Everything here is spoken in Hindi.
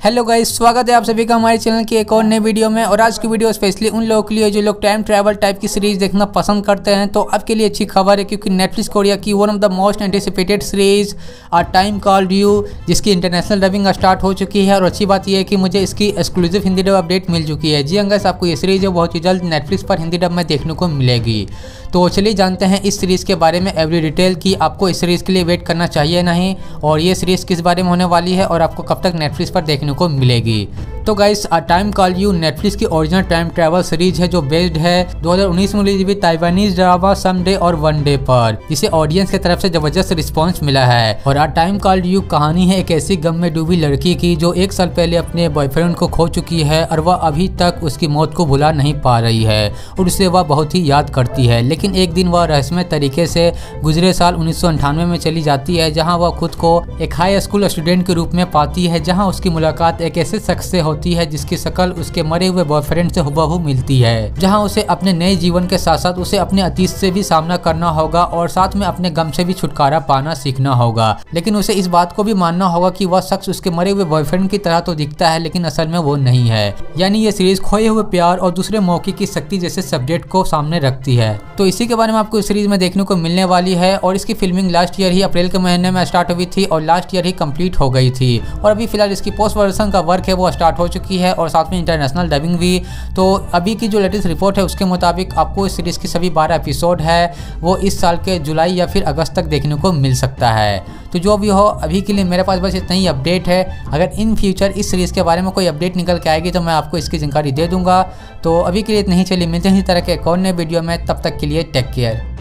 हेलो गाइस, स्वागत है आप सभी का हमारे चैनल की एक और नए वीडियो में। और आज की वीडियो स्पेशली उन लोगों के लिए जो लोग टाइम ट्रैवल टाइप की सीरीज देखना पसंद करते हैं। तो आपके लिए अच्छी खबर है, क्योंकि नेटफ्लिक्स कोरिया की one of the most anticipated series a time called you, जिसकी इंटरनेशनल डबिंग स्टार्ट हो चुकी है। और अच्छी बात यह है कि मुझे इसकी एक्सक्लूसिव हिंदी डब अपडेट मिल चुकी है। जी गाइस, आपको ये सीरीज है बहुत ही जल्द नेटफ्लिक्स पर हिंदी डब में देखने को मिलेगी। तो चलिए जानते हैं इस सीरीज़ के बारे में एवरी डिटेल कि आपको इस सीरीज़ के लिए वेट करना चाहिए नहीं, और ये सीरीज़ किस बारे में होने वाली है और आपको कब तक नेटफ्लिक्स पर देखने को मिलेगी। तो guys, a time called you Netflix की ओरिजिनल टाइम ट्रैवल सीरीज है, जो बेस्ड है 2019 में रिलीज हुई ताइवानीज ड्रामा समडे और वन डे पर, जिसे ऑडियंस की तरफ से जबरदस्त रिस्पांस मिला है। और अ टाइम कॉल्ड यू कहानी है एक ऐसी गम में डूबी लड़की की जो 1 साल पहले अपने बॉयफ्रेंड को खो चुकी है, और वह अभी तक उसकी मौत को भुला नहीं पा रही है और उसे वह बहुत ही याद करती है। लेकिन एक दिन वह रहस्यमय तरीके से गुजरे साल 1998 में चली जाती है, जहाँ वह खुद को एक हाई स्कूल स्टूडेंट के रूप में पाती है, जहाँ उसकी मुलाकात एक ऐसे शख्स से होती है जिसकी शक्ल उसके मरे हुए बॉयफ्रेंड से हुबहू मिलती है, जहां उसे अपने नए जीवन के साथ साथ उसे अपने अतीत से भी सामना करना होगा और साथ में अपने गम से भी छुटकारा पाना सीखना होगा। लेकिन उसे इस बात को भी मानना होगा कि वह शख्स उसके मरे हुए बॉयफ्रेंड की तरह तो दिखता है, लेकिन असल में वो नहीं है। यानी ये सीरीज खोए हुए प्यार और दूसरे मौके की शक्ति जैसे सब्जेक्ट को सामने रखती है। तो इसी के बारे में आपको इस सीरीज में देखने को मिलने वाली है। और इसकी फिल्मिंग लास्ट ईयर ही अप्रैल के महीने में स्टार्ट हुई थी और लास्ट ईयर ही कंप्लीट हो गई थी। और अभी फिलहाल इसकी पोस्ट वर्जन का वर्क है वो स्टार्ट हो चुकी है, और साथ में इंटरनेशनल डबिंग भी। तो अभी की जो लेटेस्ट रिपोर्ट है उसके मुताबिक आपको इस सीरीज की सभी 12 एपिसोड है वो इस साल के जुलाई या फिर अगस्त तक देखने को मिल सकता है। तो जो भी हो, अभी के लिए मेरे पास बस इतना ही अपडेट है। अगर इन फ्यूचर इस सीरीज़ के बारे में कोई अपडेट निकल के आएगी तो मैं आपको इसकी जानकारी दे दूंगा। तो अभी के लिए इतना ही, चलिए मिलते हैं इसी तरह के एक और नए वीडियो में। तब तक के लिए टेक केयर।